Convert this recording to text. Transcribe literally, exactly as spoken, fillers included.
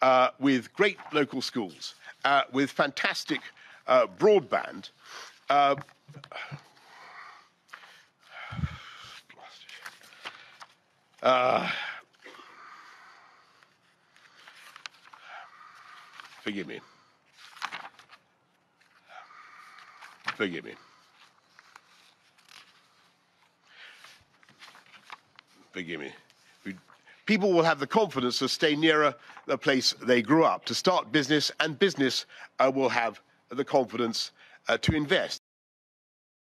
uh, with great local schools, uh, with fantastic uh, broadband, uh, uh, forgive me. Forgive me. Forgive me. People will have the confidence to stay nearer the place they grew up, to start business, and business uh, will have the confidence uh, to invest.